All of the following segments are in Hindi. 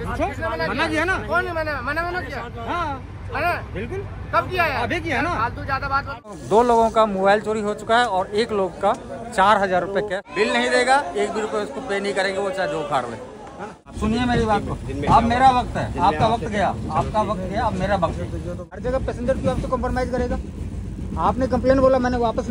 मना किया ना? कौन मना किया? हाँ बिल्कुल। कब किया है? अभी किया ना? फालतू ज्यादा बात। 2 लोगों का मोबाइल चोरी हो चुका है और 1 लोग का 4000 रुपए का बिल नहीं देगा, 1 भी रुपये उसको पे नहीं करेंगे, वो चाहे जो उखाड़ ले। सुनिए मेरी बात को, अब मेरा वक्त है, आपका वक्त गया, आपका वक्त गया, अब मेरा वक्त है। हर जगह पैसेंजर क्यों आपसे कॉम्प्रोमाइज करेगा? आपने कंप्लेन बोला, मैंने वापस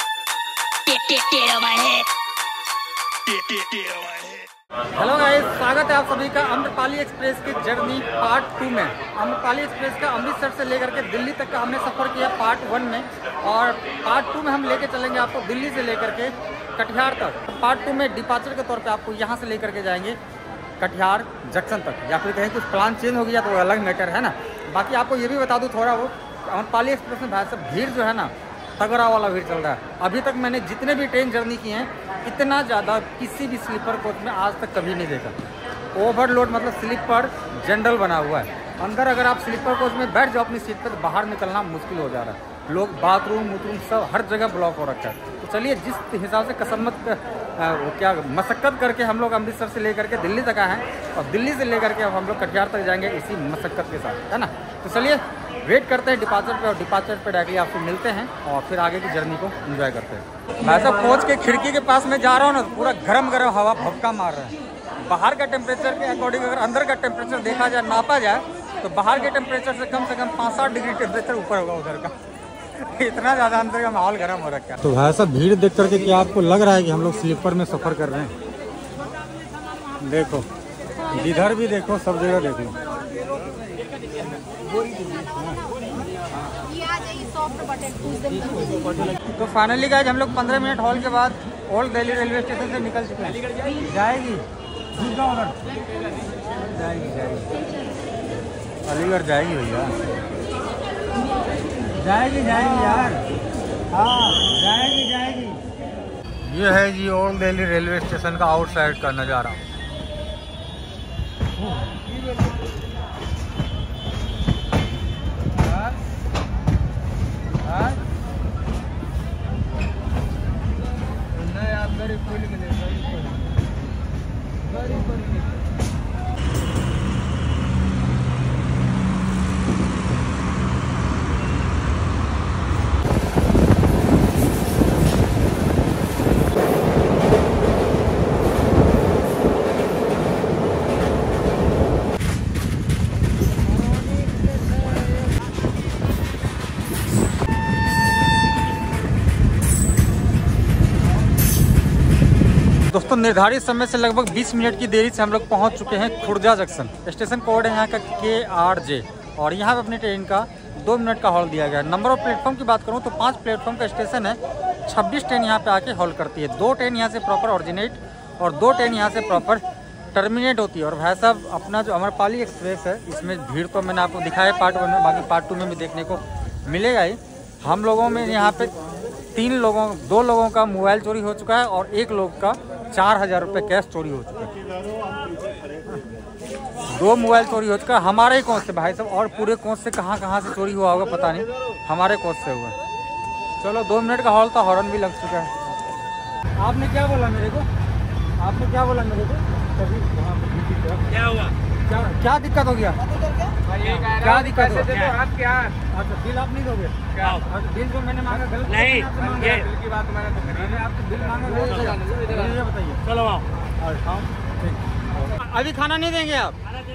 हेलो गाइस, स्वागत है आप सभी का अम्रपाली एक्सप्रेस की जर्नी पार्ट 2 में। अम्रपाली एक्सप्रेस का अमृतसर से लेकर के दिल्ली तक का हमने सफ़र किया पार्ट 1 में, और पार्ट 2 में हम लेके चलेंगे आपको दिल्ली से लेकर के कटिहार तक। पार्ट 2 में डिपार्चर के तौर पे आपको यहाँ से लेकर के जाएंगे कटिहार जंक्शन तक, या फिर कहीं कुछ प्लान चेंज हो गया तो अलग मैटर है ना। बाकी आपको ये भी बता दूँ थोड़ा, वो अम्रपाली एक्सप्रेस में भाई साहब भीड़ जो है ना, तगड़ा वाला भीड़ चल रहा है। अभी तक मैंने जितने भी ट्रेन जर्नी की हैं, इतना ज़्यादा किसी भी स्लीपर कोच में आज तक कभी नहीं देखा। ओवरलोड मतलब स्लीपर जनरल बना हुआ है। अंदर अगर आप स्लीपर कोच में बैठ जाओ अपनी सीट पर, तो बाहर निकलना मुश्किल हो जा रहा है। लोग बाथरूम वूथरूम सब हर जगह ब्लॉक हो रखा है। तो चलिए, जिस हिसाब से मशक्क़त करके हम लोग अमृतसर से लेकर के दिल्ली तक आए हैं, और दिल्ली से लेकर के अब हम लोग कटिहार तक जाएंगे इसी मशक्क़त के साथ, है ना। तो चलिए वेट करते हैं डिपार्चर पे, और डिपार्चर पे डायरेक्टली आपसे मिलते हैं और फिर आगे की जर्नी को एंजॉय करते हैं। मैं सब कोच के खिड़की के पास में जा रहा हूँ ना, पूरा गरम गरम हवा भपका मार रहा है। बाहर का टेम्परेचर के अकॉर्डिंग अगर अंदर का टेम्परेचर देखा जाए, नापा जाए, तो बाहर के टेम्परेचर से कम 5-7 डिग्री टेम्परेचर ऊपर होगा उधर का। इतना ज़्यादा अंदर का माहौल गर्म हो रखा है। तो भाई साहब भीड़ देख करके क्या आपको लग रहा है कि हम लोग स्लीपर में सफ़र कर रहे हैं? देखो, इधर भी देखो, सब जगह देख लो। तो फाइनली गाइस हम लोग 15 मिनट हॉल के बाद ओल्ड दिल्ली रेलवे स्टेशन से निकल चुके हैं। जाएगी अलीगढ़ जाएगी भैया, जाएगी यार, हाँ जाएगी। ये है जी ओल्ड दिल्ली रेलवे स्टेशन का आउटसाइड का नज़ारा। दोस्तों, निर्धारित समय से लगभग 20 मिनट की देरी से हम लोग पहुंच चुके हैं खुर्जा जंक्शन। स्टेशन कोड है यहाँ का KRJ, और यहाँ पे अपनी ट्रेन का 2 मिनट का हॉल दिया गया है। नंबर ऑफ प्लेटफॉर्म की बात करूँ तो 5 प्लेटफॉर्म का स्टेशन है। 26 ट्रेन यहाँ पे आके हॉल करती है। 2 ट्रेन यहाँ से प्रॉपर ऑरिजिनेट और 2 ट्रेन यहाँ से प्रॉपर टर्मिनेट होती है। और भाई साहब अपना जो अम्रपाली एक्सप्रेस है, इसमें भीड़ तो मैंने आपको दिखाया पार्ट 1 में, बाकी पार्ट 2 में भी देखने को मिलेगा ही। हम लोगों में यहाँ पे 2 लोगों का मोबाइल चोरी हो चुका है, और 1 लोग का 4000 रुपये कैश चोरी हो चुका है। 2 मोबाइल चोरी हो चुका है हमारे ही कोच से भाई साहब, और पूरे कोच से कहाँ से चोरी हुआ होगा पता नहीं, हमारे कोच से हुआ। चलो 2 मिनट का हॉल था, हॉर्न भी लग चुका है। आपने क्या बोला मेरे को? क्या हुआ? क्या दिक्कत हो गया? क्या दिक्कत हो गया? आप क्या? अच्छा, बिल आप नहीं दोगे? बिल जो मैंने मांगा गलत नहीं, ये बिल की बात मैंने तो करी है। आपको बिल मांगा गलत, ये बताइए। चलो आओ, अभी खाना नहीं देंगे आप?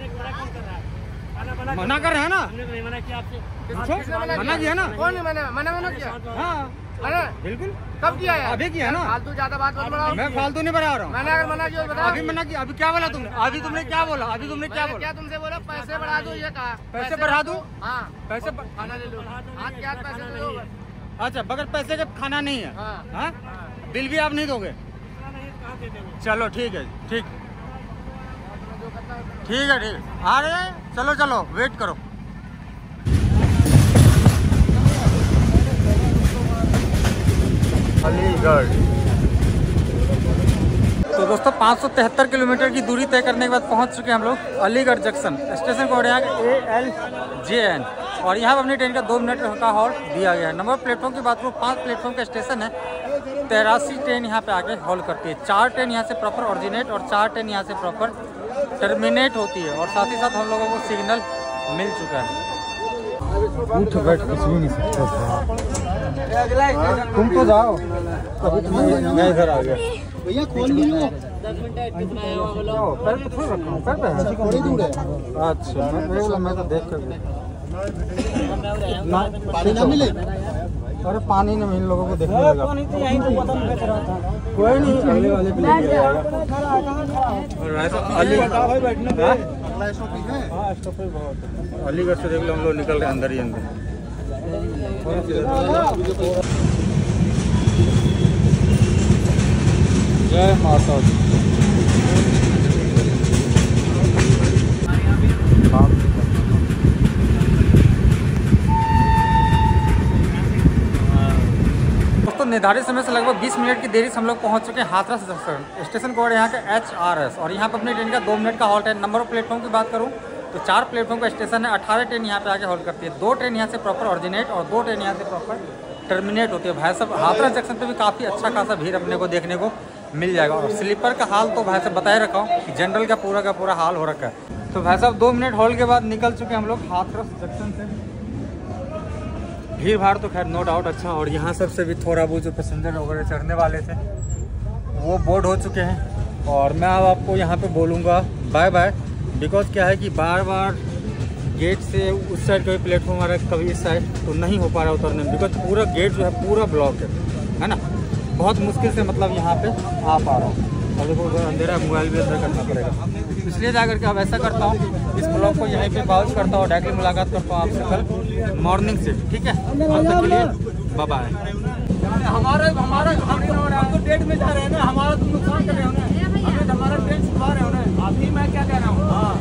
मना कर रहे हैं ना? मना किया आपसे? मना किया ना? कौन मना किया? हाँ बिल्कुल। कब किया है? अभी किया ना? फालतू ज्यादा बात मत बढ़ाओ। मैं फालतू नहीं बढ़ा रहा हूँ। मैंने अगर मना किया तो बताओ। अभी मना किया? अभी क्या बोला तुमने? अभी तुमने क्या बोला? क्या तुमसे बोला? पैसे बढ़ा दो, ये कहा। पैसे बढ़ा दूं? हाँ, पैसे खाना ले लो। आज क्या पैसे दे दो? अच्छा, बगैर पैसे के खाना नहीं है? हाँ, बिल भी आप नहीं दोगे? चलो ठीक है, ठीक है। आ रहे हैं, चलो वेट करो। अलीगढ़। तो दोस्तों 573 किलोमीटर की दूरी तय करने के बाद पहुंच चुके हैं हम लोग अलीगढ़ जंक्शन। स्टेशन कोड यहाँ का ALJN, और यहाँ पर अपनी ट्रेन का 2 मिनट का हॉल दिया गया है। नंबर प्लेटफॉर्म की बात करूँ, 5 प्लेटफॉर्म का स्टेशन है। 83 ट्रेन यहाँ पे आके हॉल करती है। 4 ट्रेन यहाँ से प्रॉपर ऑरिजिनेट और 4 ट्रेन यहाँ से प्रॉपर टर्मिनेट होती है और साथ ही साथ हम लोगों को सिग्नल मिल चुका है। उठ बैठ कुछ भी नहीं सकते, तुम तो जाओ, अभी मैं इधर आ गया। भैया खोल लो। 10 मिनट पैर पे थोड़ी रखा हूँ, पैर पे है। थोड़ी दूर है। अच्छा मैं तो देख कर पानी ना मिले। अरे पानी नहीं, इन लोगों को देखने लगा। कोई नहीं, अगले वाले पे लेके जाएगा। और वैसे अलीगढ़ से देख लो, हम लोग निकल रहे अंदर ही अंदर। जय माता दी। निर्धारित समय से लगभग 20 मिनट की देरी से हम लोग पहुंच चुके हैं हाथरस जंक्शन। स्टेशन कोड यहाँ का HRS और यहाँ पर अपनी ट्रेन का 2 मिनट का हॉल्ट है। नंबर ऑफ प्लेटफॉर्म की बात करूँ तो 4 प्लेटफॉर्म का स्टेशन है। 18 ट्रेन यहाँ पे आके हॉल्ट करती है। 2 ट्रेन यहाँ से प्रॉपर ऑरिजिनेट और 2 ट्रेन यहाँ से प्रॉपर टर्मिनेट होती है। भाई साहब हाथरस जंक्शन पे भी काफ़ी अच्छा खासा भीड़ अपने को देखने को मिल जाएगा। और स्लीपर का हाल तो भाई साहब बताए रखा हूँ कि जनरल का पूरा हाल हो रखा है। तो भाई साहब 2 मिनट हॉल्ट के बाद निकल चुके हैं हम लोग हाथरस जंक्शन से। भीड़ भाड़ तो खैर नो डाउट अच्छा, और यहाँ सबसे भी थोड़ा बहुत जो पैसेंजर वगैरह चढ़ने वाले थे वो बोर्ड हो चुके हैं। और मैं अब आपको यहाँ पे बोलूँगा बाय बाय, बिकॉज क्या है कि बार बार गेट से उस साइड कोई प्लेटफॉर्म आ रहा है, कभी इस साइड, तो नहीं हो पा रहा उतरने में, बिकॉज पूरा गेट जो है पूरा ब्लॉक है ना। बहुत मुश्किल से मतलब यहाँ पे आ पा रहा हूँ। और देखो अंधेरा, मोबाइल भी अंदर करना पड़ेगा, इसलिए जाकर के अब ऐसा करता हूँ इस ब्लॉग को यहीं पे पॉज करता हूँ। डायरेक्टली मुलाकात करता हूँ आपसे कल मॉर्निंग से, ठीक है। तब तक के लिए बाय बाय। हमारा आपको डेट में जा रहे हैं ना, हमारा तुम नुकसान कर रहे हो ना, हमें हमारा ट्रेन छुपा रहे हो ना। अभी मैं क्या कह रहा हूँ, हाँ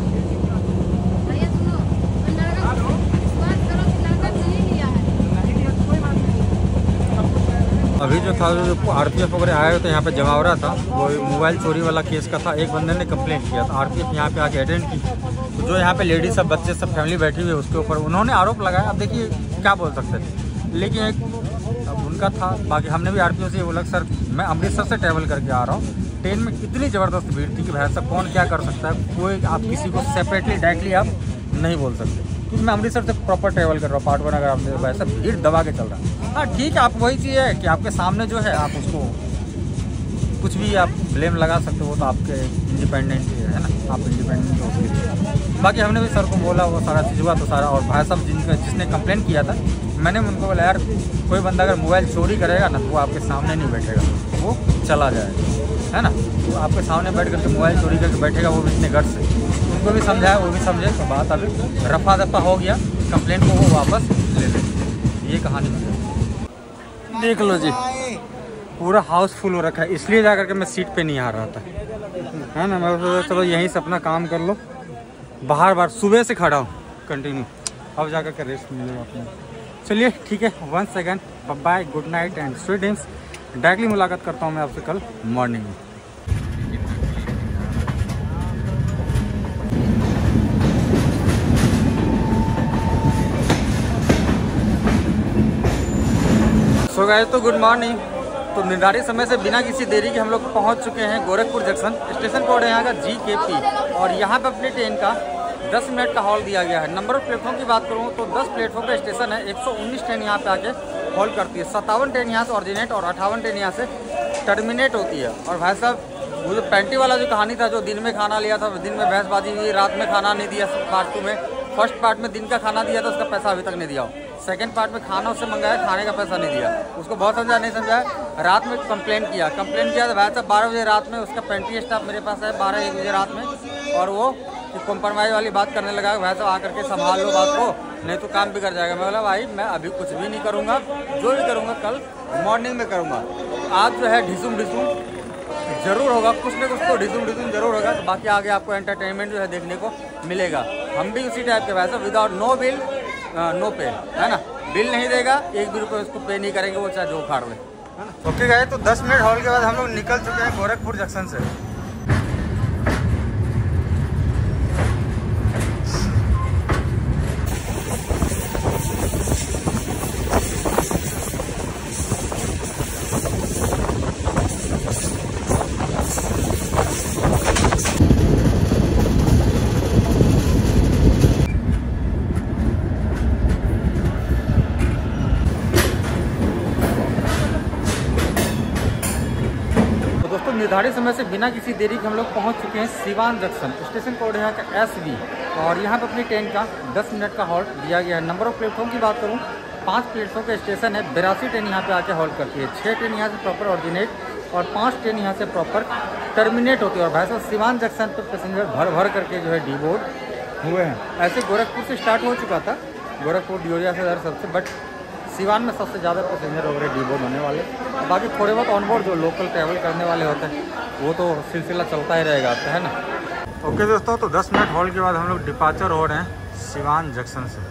अभी जो था जो RPF वगैरह आया तो यहाँ पे जमावड़ा था, वो मोबाइल चोरी वाला केस का था। एक बंदे ने कंप्लेंट किया था, RPF यहाँ पे आके अटेंड की, तो जो यहाँ पे लेडीज सब बच्चे सब फैमिली बैठी हुई है उसके ऊपर उन्होंने आरोप लगाया। अब देखिए क्या बोल सकते थे, लेकिन एक अब उनका था। बाकी हमने भी RPO से ये बोला सर मैं अमृतसर से ट्रैवल करके आ रहा हूँ, ट्रेन में इतनी ज़बरदस्त भीड़ थी कि भाई साहब कौन क्या कर सकता है, कोई आप किसी को सेपरेटली डायरेक्टली आप नहीं बोल सकते, क्योंकि मैं अमृतसर से प्रॉपर ट्रैवल कर रहा हूँ। पार्ट 1 अगर आपने भाई साहब भीड़ दबा के चल रहा है। हाँ ठीक है, आप वही चीज़ है कि आपके सामने जो है आप उसको कुछ भी आप ब्लेम लगा सकते हो, तो आपके इंडिपेंडेंट है ना, आप इंडिपेंडेंट हो। बाकी हमने भी सर को बोला, वो सारा चीज़ हुआ तो सारा। और भाई साहब जिसने कंप्लेन किया था, मैंने उनको बोला यार कोई बंदा अगर मोबाइल चोरी करेगा ना तो वो आपके सामने नहीं बैठेगा, वो चला जाएगा, है ना। तो आपके सामने बैठ करके मोबाइल चोरी करके बैठेगा, वो भी इतने गट से। उनको भी समझाया, वो भी समझे, तो बात अभी रफा दफा हो गया। कंप्लेंट को वो वापस ले ले, ये कहानी है। देख लो जी, पूरा हाउस फुल हो रखा है, इसलिए जा करके मैं सीट पे नहीं आ रहा था, है ना। मैं सोचा चलो यहीं से अपना काम कर लो। बार सुबह से खड़ा हूँ कंटिन्यू, अब जा करके रेस्ट मिलेगा अपने। चलिए ठीक है, once again bye, good night and sweet dreams. Directly मुलाकात करता हूँ मैं आपसे कल मॉर्निंग में। सो गाइस तो गुड मॉर्निंग। तो निर्धारित समय से बिना किसी देरी के हम लोग पहुंच चुके हैं गोरखपुर जंक्शन। स्टेशन कोड है यहाँ का GKP और यहाँ पे अपनी ट्रेन का 10 मिनट का हॉल दिया गया है। नंबर ऑफ प्लेटफॉर्म की बात करूँ तो 10 प्लेटफॉर्म का स्टेशन है। 119 ट्रेन यहाँ पे आके हॉल्ट करती है। 57 ट्रेन यहाँ से ऑरिजिनेट और 58 ट्रेन यहाँ से टर्मिनेट होती है। और भाई साहब वो जो पैंटी वाला जो कहानी था, जो दिन में खाना लिया था, दिन में बहसबाजी हुई, रात में खाना नहीं दिया। पार्ट 2 में फर्स्ट पार्ट में दिन का खाना दिया था, उसका पैसा अभी तक नहीं दिया। सेकंड पार्ट में खाना उससे मंगाया, खाने का पैसा नहीं दिया। उसको बहुत समझाया, नहीं समझाया। रात में कंप्लेंट किया तो भाई साहब 12 बजे रात में उसका पेंट्री स्टाफ मेरे पास है 12-1 बजे रात में, और वो कॉम्प्रोमाइज़ वाली बात करने लगा। भाई साहब आकर के संभाल लो बात को, नहीं तो काम बिगड़ जाएगा। मैं बोला भाई मैं अभी कुछ भी नहीं करूँगा, जो भी करूँगा कल मॉर्निंग में करूँगा। आज जो है ढिसुम जरूर होगा, कुछ ना कुछ तो ढिसुम जरूर होगा। तो बाकी आगे आपको एंटरटेनमेंट जो है देखने को मिलेगा। हम भी उसी टाइप के भाई साहब, विदाउट नो बिल नो पे, है ना। बिल नहीं देगा, 1 भी रुपये उसको पे नहीं करेंगे, वो चाहे जो उखाड़ ले, है ना। ओके गए तो 10 मिनट हॉल के बाद हम लोग निकल चुके हैं गोरखपुर जंक्शन से। निर्धारित समय से बिना किसी देरी के हम लोग पहुंच चुके हैं सिवान जंक्शन। स्टेशन कोड यहाँ का SV और यहाँ पर अपनी ट्रेन का 10 मिनट का हॉल्ट दिया गया है। नंबर ऑफ प्लेटफॉर्म की बात करूँ 5 प्लेटफॉर्म का स्टेशन है। 82 ट्रेन यहाँ पे आके हॉल्ट करती है। 6 ट्रेन यहाँ से प्रॉपर ऑरिजिनेट और 5 ट्रेन यहाँ से प्रॉपर टर्मिनेट होती है। और भाई साहब सिवान जंक्शन पर पैसेंजर भर भर करके जो है डिबोर्ड हुए हैं। ऐसे गोरखपुर से स्टार्ट हो चुका था, गोरखपुर डियोरिया से इधर सबसे, बट सिवान में सबसे ज़्यादा पैसेंजर वगैरह डिबोर्ड होने वाले। बाकी थोड़े बहुत ऑनबोर्ड जो लोकल ट्रैवल करने वाले होते हैं वो तो सिलसिला चलता ही रहेगा, है ना। ओके दोस्तों, तो 10 मिनट हॉल्ट के बाद हम लोग डिपार्चर हो रहे हैं सिवान जंक्शन से।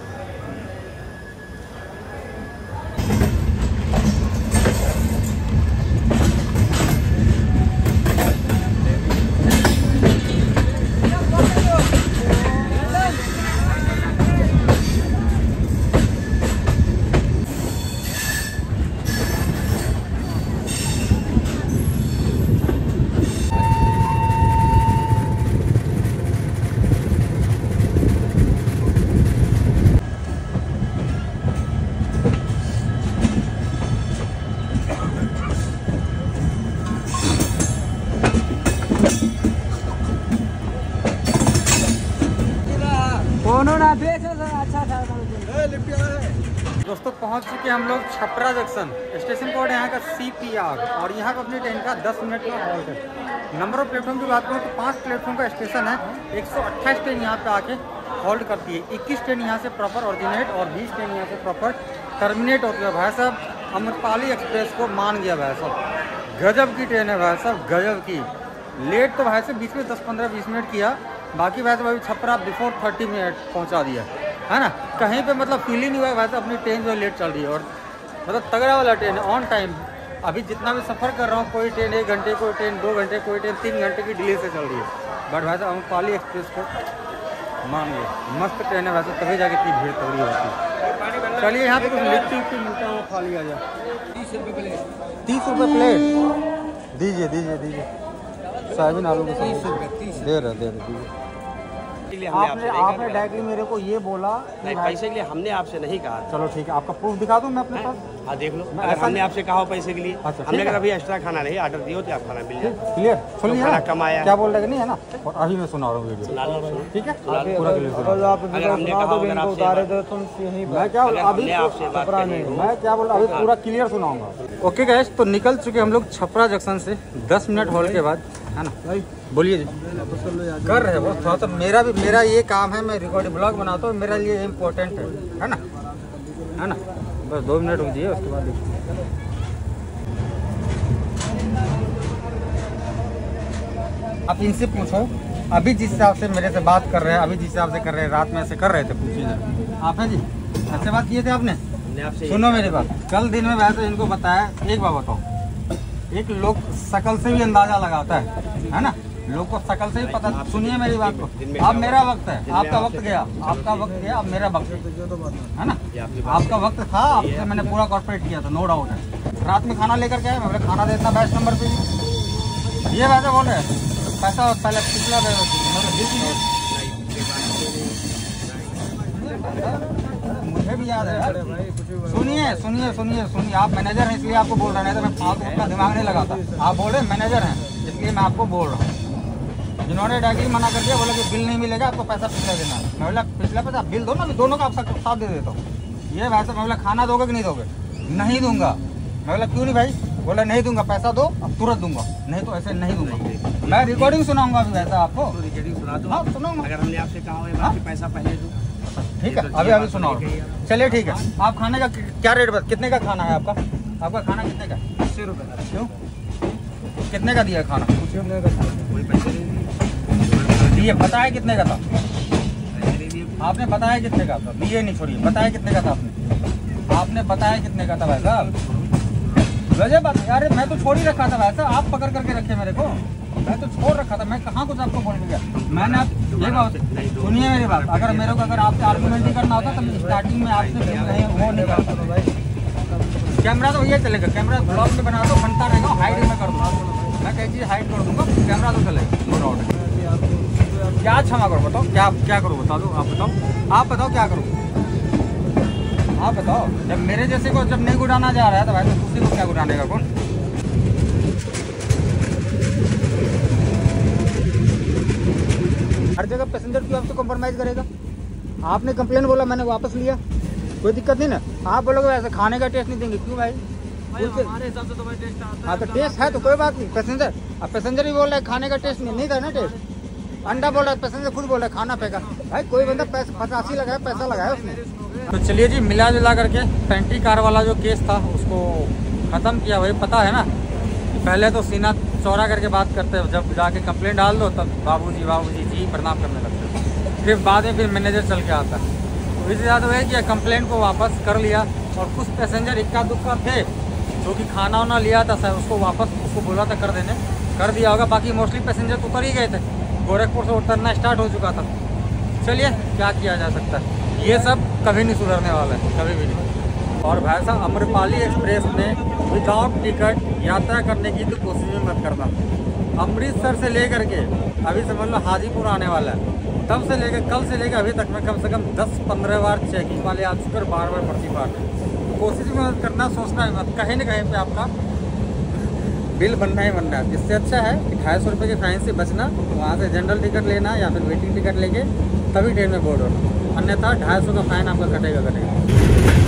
दोस्तों पहुंच चुके हम लोग छपरा जंक्शन। स्टेशन कोड यहाँ का CPR और यहाँ पर अपनी ट्रेन का 10 मिनट का हॉल्ट है। नंबर ऑफ प्लेटफॉर्म की बात करूँ तो 5 प्लेटफॉर्म का स्टेशन है। 128 ट्रेन यहाँ पे आके हॉल्ट करती है। 21 ट्रेन यहाँ से प्रॉपर ऑरिजिनेट और 20 ट्रेन यहाँ से प्रॉपर टर्मिनेट होती है। भाई साहब अमरपाली एक्सप्रेस को मान गया भाई साहब, गजब की ट्रेन है भाई साहब, गजब की। लेट तो भाई साहब बीच में 10-15-20 मिनट किया, बाकी भाई साहब अभी छपरा बिफोर 30 मिनट पहुँचा दिया, है ना। कहीं पे मतलब फील ही नहीं हुआ वैसे अपनी ट्रेन जो लेट चल रही है। और मतलब तगड़ा वाला ट्रेन है, ऑन टाइम। अभी जितना भी सफ़र कर रहा हूँ, कोई ट्रेन 1 घंटे, कोई ट्रेन 2 घंटे, कोई ट्रेन 3 घंटे की डिले से चल रही है। बट वैसे अमरपाली एक्सप्रेस को मान गए, मस्त ट्रेन है वैसे, तभी जाके इतनी भीड़ तगड़ी होती है। चलिए यहाँ पे कुछ लिट्टी मिलता है वो खा लिया जाए। 30 रुपये प्लेट। 30 रुपये प्लेट दीजिए दीजिए दीजिए। सोयाबीन आलू की सब्जी दे रहे दीजिए। आपने डायरेक्टली मेरे को ये बोला नहीं, पैसे के लिए हमने आपसे नहीं कहा। चलो ठीक है, आपका प्रूफ दिखा दूं मैं अपने पास। हाँ देख लो, अगर हमने आपसे कहा हो पैसे के लिए, अच्छा, हमने अगर अभी एक्स्ट्रा खाना नहीं ऑर्डर दिया तो आप खाना मिल जाए। क्लियर सुन लिया कमाया क्या बोल रहे नहीं है ना। और अभी मैं सुना रहा हूँ वीडियो, ठीक है पूरा अगर हमने कहा होगा उतारे तो तुम यहीं मैं क्या अभी मैं क्या बोल रहा हूँ, अभी पूरा क्लियर सुनाऊंगा। ओके गाइस, तो निकल चुके हम लोग छपरा जंक्शन से 10 मिनट हॉल्ट के बाद, है ना। बोलिए जी। कर रहे हो थोड़ा सा, मेरा ये काम है, मैं रिकॉर्डिंग ब्लॉग बनाता हूँ, मेरा लिए इम्पोर्टेंट है ना, है ना। बस 2 मिनट रुक जाइए, उसके बाद आप इनसे पूछो अभी जिस हिसाब से मेरे से बात कर रहे हैं, अभी जिस हिसाब से कर रहे हैं, रात में ऐसे कर रहे थे, पूछिए आप हैं जी, ऐसे बात किए थे आपने। सुनो मेरी बात, कल दिन में वैसे इनको बताया। एक बात बताओ, एक लोग शकल से भी अंदाजा लगाता है ना, लोग को शकल से भी पता। सुनिए मेरी बात को, अब मेरा वक्त है, आपका वक्त गया, आपका वक्त गया, अब मेरा वक्त है ना। आपका वक्त था, आपसे मैंने पूरा कॉर्पोरेट किया था, नो डाउट है। रात में खाना लेकर के आए, मैं खाना देता बेस्ट नंबर पे ये वैसे बोल रहे हैं पैसा पहले पिछला मुझे भी याद है। सुनिए सुनिए सुनिए सुनिए, आप मैनेजर हैं इसलिए आपको बोल रहे हैं, तो मैं फालतू अपना दिमाग नहीं लगाता। आप बोल रहे हैं मैनेजर हैं इसलिए मैं आपको बोल रहा हूँ। जिन्होंने डायरेक्टली मना कर दिया, बोले कि बिल नहीं मिलेगा आपको, पैसा पिछला देना। मैं बोला पिछला पैसा बिल दो ना, मैं दोनों का आपका साथ दे देता हूँ। ये वैसे मैं बोला खाना दोगे कि नहीं दोगे? नहीं दूंगा। मैं बोला क्यों नहीं भाई? बोला नहीं दूंगा, पैसा दो अब तुरंत दूंगा, नहीं तो ऐसे नहीं दूंगा। मैं रिकॉर्डिंग सुनाऊंगा अभी वैसा आपको। रिकॉर्डिंग सुना दो। हाँ सुनाऊंगा। अगर हमने आपसे कहा हो पैसा पहले दो, ठीक है अभी अभी सुनाओ। चलिए ठीक है, आप खाने का क्या रेट बता, कितने का खाना है आपका? आपका खाना कितने का? 80 रुपये का। क्यों? कितने का दिया खाना? कोई पैसे नहीं दिए। बताया कितने का था आपने? बताया कितने का था? दिए नहीं, छोड़िए, बताया कितने का था आपने बताया कितने का था भाई साहब? गजब बात। अरे मैं तो छोड़ ही रखा था भाई साहब, आप पकड़ करके रखे मेरे को, मैं तो छोड़ रखा था। मैं कहाँ कुछ आपको बोल गया? मैंने ये बात सुनिए मेरी बात, अगर मेरे को अगर आपसे आर्गूमेंट ही करना होता तो मैं स्टार्टिंग में आपसे नहीं वो नहीं करता भाई। कैमरा तो ये चलेगा, कैमरा ब्लॉग में बना दो, बनता रहेगा, हाइड में कर दूँगा मैं, कई चीज़ हाइड कर दूँगा, कैमरा तो चलेगा, नो डाउट। क्या क्षमा करो, बताओ क्या करूँ, बता दो आप बताओ क्या करूँ, आप बताओ। जब मेरे जैसे को जब नहीं गुड़ाना जा रहा है तो भाई तो दूसरे को क्या गुड़ाने का कौन? हर जगह पैसेंजर क्यों आपसे कॉम्प्रोमाइज़ करेगा? आपने कंप्लेन बोला, मैंने वापस लिया, कोई दिक्कत नहीं ना। आप बोलोगे ऐसे खाने का टेस्ट नहीं देंगे, क्यों भाई? हमारे हिसाब से तो भाई टेस्ट आता है। हाँ तो टेस्ट है तो कोई बात नहीं। पैसेंजर, अब पैसेंजर ही बोल रहा है खाने का टेस्ट नहीं करना टेस्ट। अंडा बोल रहा है, पैसेंजर खुद बोल रहा है खाना फेंका। भाई कोई बंदा 85 लगाया, पैसा लगाया उसने। तो चलिए जी, मिला जुला करके पेंटी कार वाला जो केस था उसको ख़त्म किया। भाई पता है ना, पहले तो सीना चौड़ा करके बात करते हैं, जब जाके कंप्लेंट डाल दो तब बाबूजी जी प्रणाम करने लगते हैं। फिर बाद में फिर मैनेजर चल के आता है। तो इससे ज़्यादा है कि कंप्लेंट को वापस कर लिया। और कुछ पैसेंजर इक्का दुक्का थे जो कि खाना वाना लिया था सर, उसको वापस उसको बोला था कर देने, कर दिया होगा। बाकी मोस्टली पैसेंजर तो उतर ही गए थे, गोरखपुर से उतरना स्टार्ट हो चुका था। चलिए क्या किया जा सकता है, ये सब कभी नहीं सुधरने वाला है, कभी भी नहीं। और भाई साहब, अम्रपाली एक्सप्रेस में विदाउट टिकट यात्रा करने की तो कोशिश भी मत करना। अमृतसर से लेकर के अभी समझ लो हाजीपुर आने वाला है, तब से लेकर कल से लेकर अभी तक में कम से कम 10-15 बार चेकिंग वाले आ चुके और बार भर्ती बार। कोशिश भी मत करना, सोचना भी मत, कहीं ना कहीं पे आपका बिल बनना ही बनना है। इससे अच्छा है कि 250 रुपये के फाइन से बचना, वहाँ से जनरल टिकट लेना या फिर वेटिंग टिकट लेके तभी ट्रेन में बोर्ड होना, अन्यथा 250 का फाइन आपका कटेगा।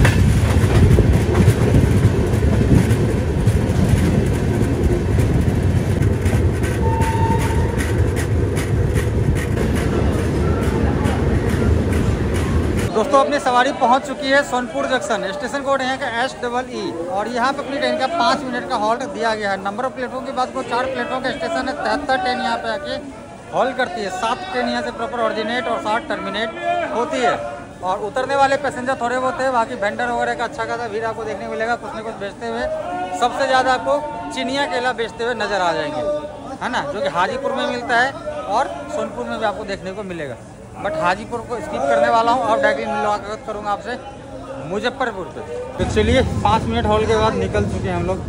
दोस्तों अपनी सवारी पहुंच चुकी है सोनपुर जंक्शन। स्टेशन कोड यहाँ का SEE और यहाँ पे अपनी ट्रेन का 5 मिनट का हॉल्ट दिया गया है। नंबर ऑफ प्लेटफॉर्म की बात को 4 प्लेटफॉर्म का स्टेशन है। 73 ट्रेन यहाँ पे आके हॉल्ट करती है। 7 ट्रेन यहाँ से प्रॉपर ऑरिजिनेट और 7 टर्मिनेट होती है। और उतरने वाले पैसेंजर थोड़े बहुत है, बाकी वेंडर वगैरह का अच्छा खासा भीड़ आपको देखने को मिलेगा, कुछ न कुछ बेचते हुए। सबसे ज़्यादा आपको चिनिया केला बेचते हुए नजर आ जाएंगे, है ना, जो कि हाजीपुर में मिलता है और सोनपुर में भी आपको देखने को मिलेगा। बट हाजीपुर को स्किप करने वाला हूँ और डायरेक्टली मुलाकात करूँगा आपसे मुजफ्फरपुर पे। तो चलिए 5 मिनट हॉल के बाद निकल चुके हैं हम लोग।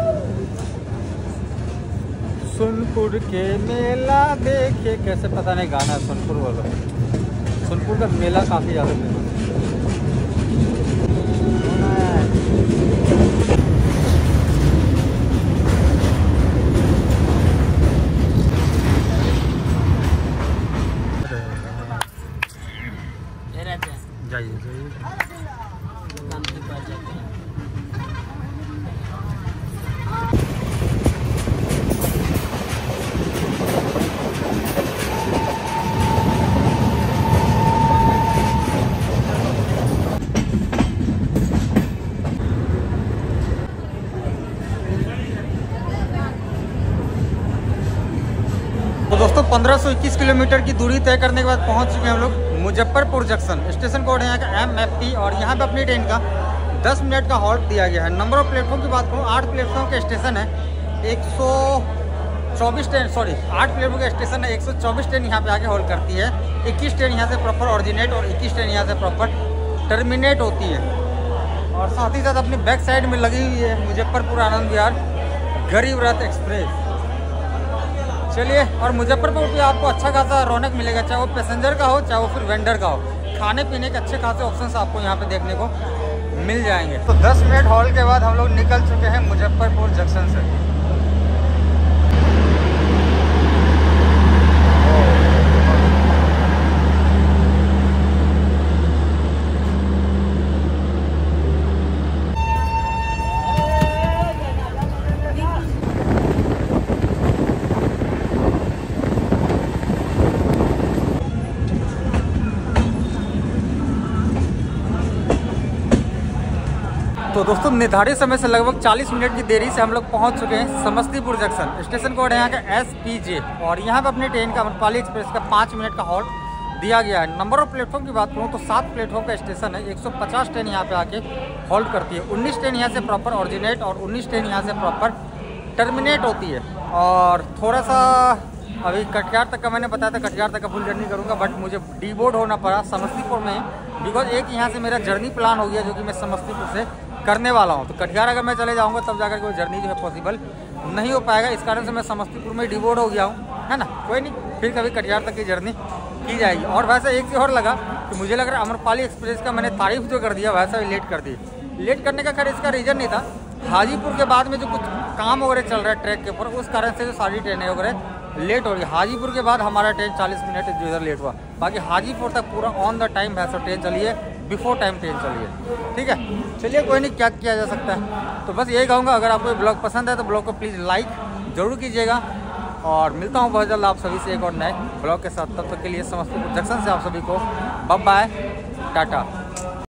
सोनपुर के मेला देखे कैसे, पता नहीं गाना है सोनपुर वाला। सोनपुर का मेला काफ़ी ज़्यादा फेमस है। तो दोस्तों 1521 किलोमीटर की दूरी तय करने के बाद पहुंच चुके हैं हम लोग मुजफ्फरपुर जंक्शन। स्टेशन कोड है यहाँ का MFP और यहाँ पे अपनी ट्रेन का 10 मिनट का हॉल्ट दिया गया है। नंबर ऑफ प्लेटफॉर्म की बात करूँ, 8 प्लेटफॉर्म का स्टेशन है। 124 ट्रेन, सॉरी 8 प्लेटफॉर्म का स्टेशन है। 124 ट्रेन यहाँ पे आके होल्ड करती है। 21 ट्रेन यहाँ से प्रॉपर ऑरिजिनेट और 21 ट्रेन यहाँ से प्रॉपर टर्मिनेट होती है। और साथ ही साथ अपनी बैक साइड में लगी हुई है मुजफ्फरपुर आनंद विहार गरीब रथ एक्सप्रेस। चलिए, और मुजफ्फरपुर पे आपको अच्छा खासा रौनक मिलेगा, चाहे वो पैसेंजर का हो चाहे वो फिर वेंडर का हो। खाने पीने के अच्छे खासे ऑप्शंस आपको यहाँ पे देखने को मिल जाएंगे। तो 10 मिनट हॉल के बाद हम लोग निकल चुके हैं मुजफ्फरपुर जंक्शन से। तो दोस्तों निर्धारित समय से लगभग 40 मिनट की देरी से हम लोग पहुंच चुके हैं समस्तीपुर जंक्शन। स्टेशन कोड है यहाँ का SPJ और यहाँ पे अपनी ट्रेन का अम्रपाली एक्सप्रेस का 5 मिनट का हॉल्ट दिया गया है। नंबर ऑफ प्लेटफॉर्म की बात करूँ तो 7 प्लेटफॉर्म का स्टेशन है। 150 ट्रेन यहाँ पे आके हॉल्ट करती है। 19 ट्रेन यहाँ से प्रॉपर ऑरिजिनेट और 19 ट्रेन यहाँ से प्रॉपर टर्मिनेट होती है। और थोड़ा सा अभी कटिहार तक का मैंने बताया था, कटिहार तक का फुल जर्नी करूँगा, बट मुझे डीबोर्ड होना पड़ा समस्तीपुर में, बिकॉज एक यहाँ से मेरा जर्नी प्लान हो गया जो कि मैं समस्तीपुर से करने वाला हूँ। तो कटिहार अगर मैं चले जाऊँगा तब जाकर कोई जर्नी जो है पॉसिबल नहीं हो पाएगा। इस कारण से मैं समस्तीपुर में डीबोर्ड हो गया हूँ, है ना। कोई नहीं, फिर कभी कटिहार तक की जर्नी की जाएगी। और वैसे एक चीज़ और लगा कि मुझे लग रहा है अम्रपाली एक्सप्रेस का मैंने तारीफ जो कर दिया वैसा भी लेट कर दी। लेट करने का खैर इसका रीज़न नहीं था, हाजीपुर के बाद में जो कुछ काम वगैरह चल रहा है ट्रैक के ऊपर, उस कारण से जो सारी ट्रेनें वगैरह लेट हो रही है। हाजीपुर के बाद हमारा ट्रेन 40 मिनट जो इधर लेट हुआ, बाकी हाजीपुर तक पूरा ऑन द टाइम है। सो ट्रेन चली है, बिफोर टाइम ट्रेन चली है। ठीक है, चलिए कोई नहीं, क्या किया जा सकता है। तो बस यही कहूँगा, अगर आपको ये ब्लॉग पसंद है तो ब्लॉग को प्लीज़ लाइक ज़रूर कीजिएगा। और मिलता हूँ बहुत जल्द आप सभी से एक और नए ब्लॉग के साथ। तब तक के लिए समस्तीपुर जंक्शन से आप सभी को बाय बाय, टाटा।